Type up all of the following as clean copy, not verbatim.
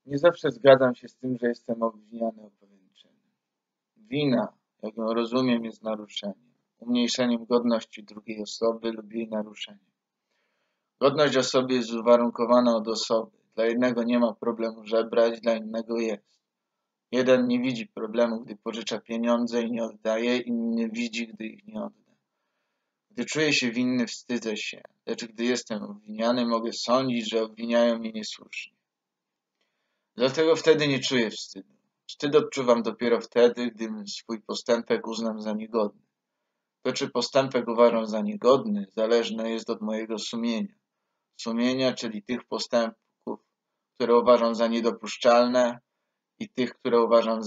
Nie zawsze zgadzam się z tym, że jestem obwiniany o pewien czyn. Wina, jak ją rozumiem, jest naruszeniem, umniejszeniem godności drugiej osoby lub jej naruszeniem. Godność osoby jest uwarunkowana od osoby. Dla jednego nie ma problemu żebrać, dla innego jest. Jeden nie widzi problemu, gdy pożycza pieniądze i nie oddaje, inny widzi, gdy ich nie odda. Gdy czuję się winny, wstydzę się, lecz gdy jestem obwiniany, mogę sądzić, że obwiniają mnie niesłusznie. Dlatego wtedy nie czuję wstydu. Wstyd odczuwam dopiero wtedy, gdy swój postępek uznam za niegodny. To, czy postępek uważam za niegodny, zależne jest od mojego sumienia. Sumienia, czyli tych postępków, które uważam za niedopuszczalne i tych, które uważam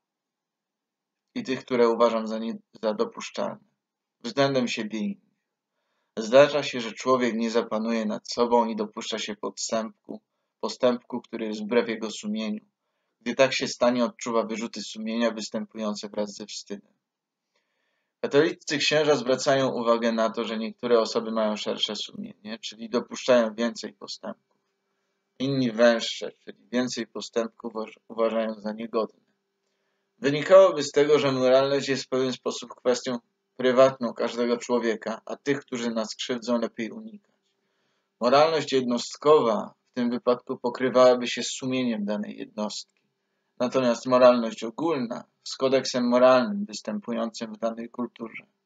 za dopuszczalne względem siebie i innych. Zdarza się, że człowiek nie zapanuje nad sobą i dopuszcza się postępku, który jest wbrew jego sumieniu. Gdy tak się stanie, odczuwa wyrzuty sumienia występujące wraz ze wstydem. Katolicy księża zwracają uwagę na to, że niektóre osoby mają szersze sumienie, czyli dopuszczają więcej postępków. Inni węższe, czyli więcej postępków uważają za niegodne. Wynikałoby z tego, że moralność jest w pewien sposób kwestią prywatną każdego człowieka, a tych, którzy nas krzywdzą, lepiej unikać. Moralność jednostkowa w tym wypadku pokrywałaby się z sumieniem danej jednostki. Natomiast moralność ogólna z kodeksem moralnym występującym w danej kulturze.